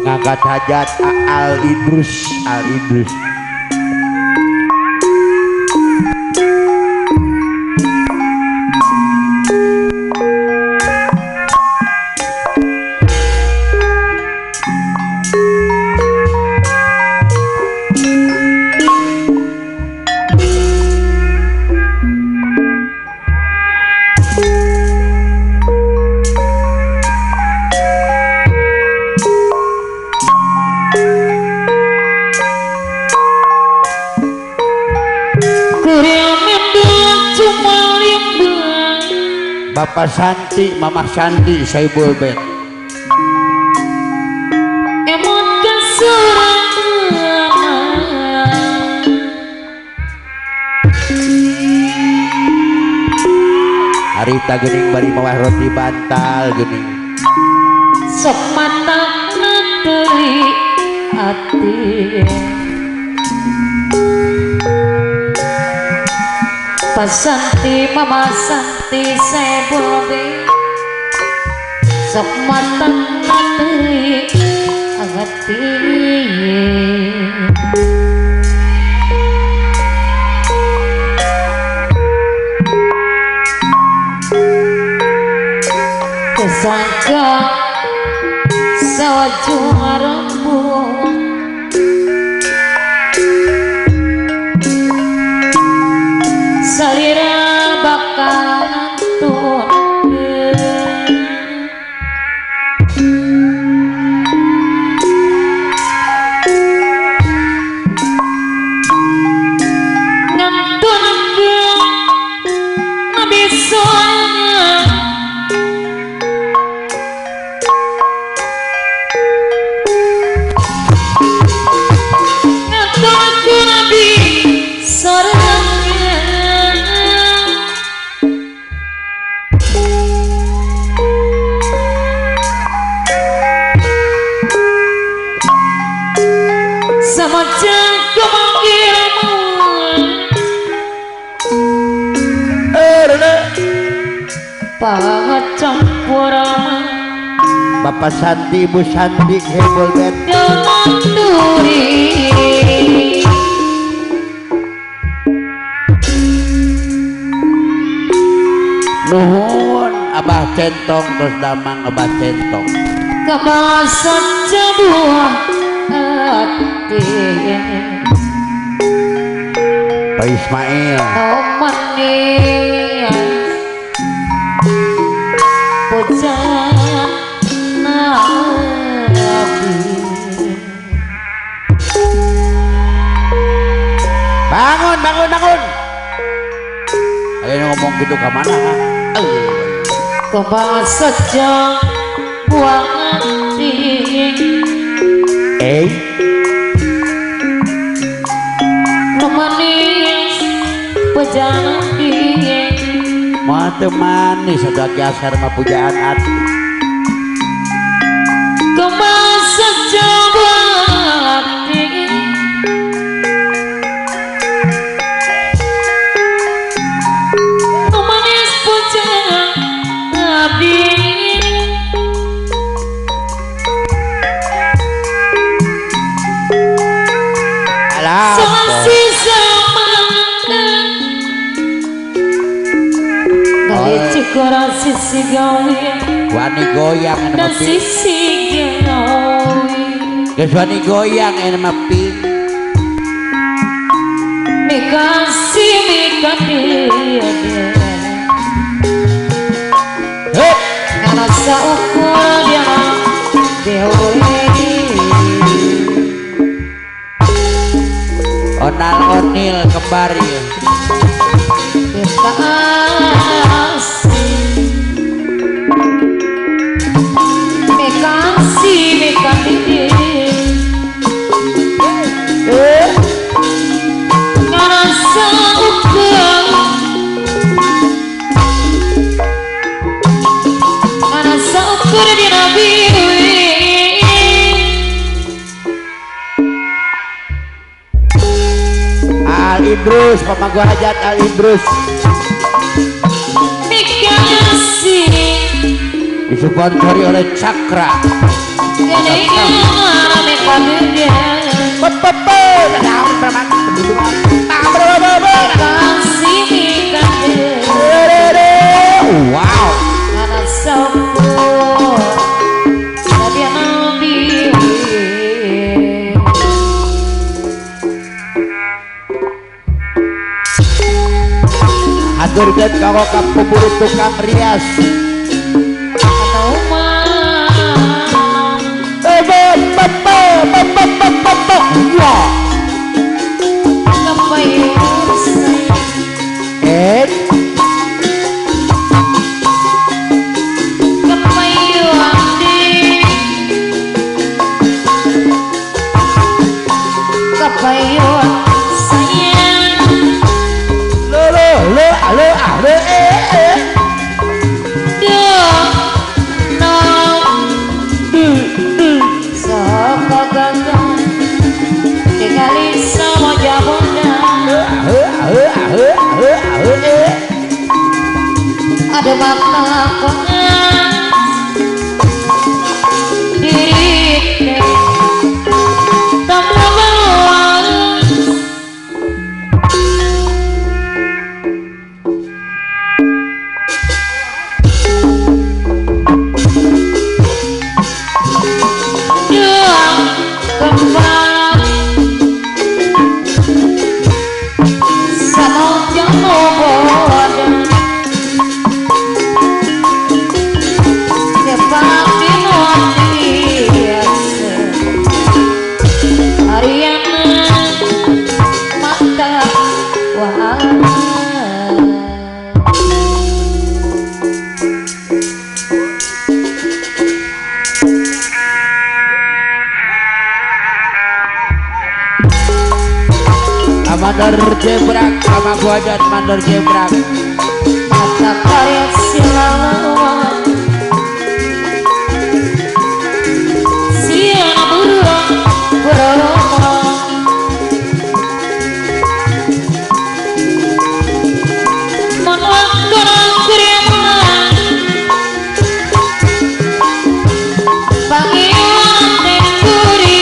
ngangkat hajat Al Idrus. Bapak Santi, Mama Santi, Saibul Bet. Emot kesuran harita geuning bari mawah roti bantal geuning. sok mata teri hati Pak Santi, Mama Santi, Saibul Bet sok mata teri hati kesangka sawaju rembuk salira bakal nantun ngantun ke nabi soalnya Bapak Santi, Ibu Santi, Saibul Bet. Nuhun Abah Centong terus damang Abah Centong. Kemasan sebuah hati Pak Ismail. Oh manis pujaan bangun kalian ngomong gitu ke mana kebal sejak buang hati lu manis pujaan mata manis ada kiasar mah pujaan hati kebal sejak buang hati sisi gawe wani goyang dan sisi gawe geus wani goyang ena mah ping mikasi mikade hep kana saukur dia dewe onal onil kembar ya Al Idrus, Papa gua hajat Al Idrus disupport oleh Cakra. Wow. Hatur jet karo kapubur tukang rias. Ada makna diri tak berlawan dia kembali sama jangan Mandor jebrak sama gua dan mandor jebrak. Kata karya silawan siana burung menolakkan kiriman panggilan tekuri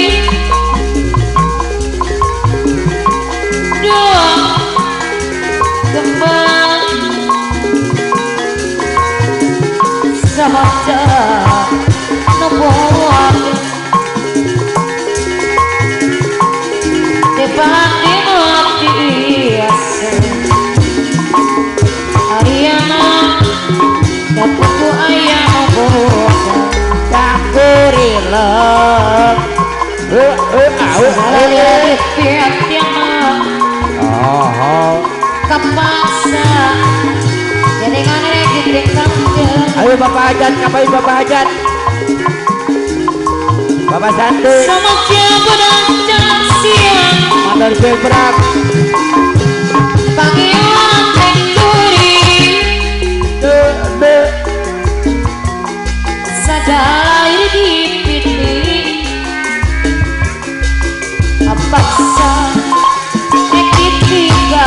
Sahaja Nabuat Depati mati Ariana Dapuku ayam boga Takuri lem. Salih tiap-tiap Kapasa Jadi kan ini Ayo Bapak Hajat, kapain Bapak Hajat. Bapak Santuy. Sama siapa dan jangan siang Mandor jebrak. Panggilan tekuri Sajalah di pilih Paksa Ekitiga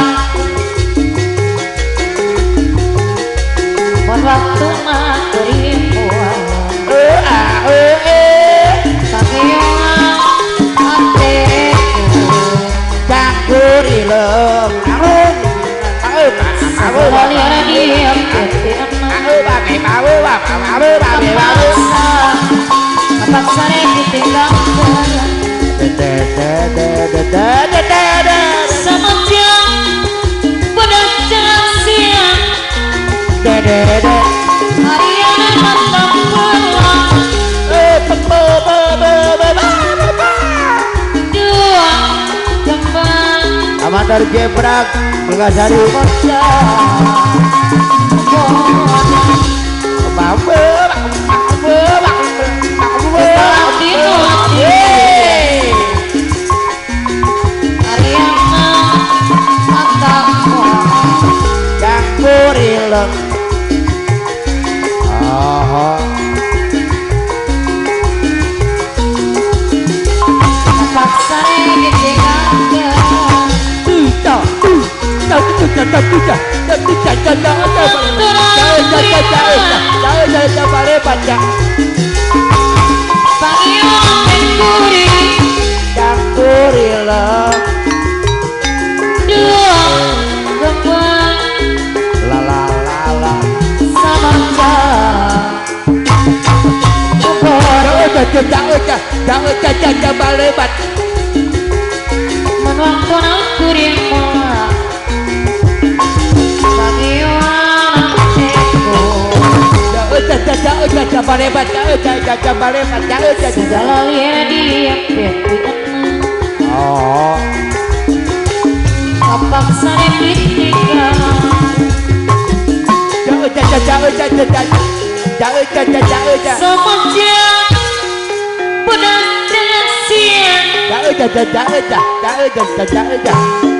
Waktu materi Panggilan Ateku Takuri lem. Sekalian dia Paksa Ekitiga sama siang pada siang Ariana mantap pulang dua kembang Mandor jebrak. Mengasari Panggilan Jauh balebat. Waktu aku rimba bagaimana aku Balebat. segala lihat dia pihak Oh. apa sare pitika semenjak pada siang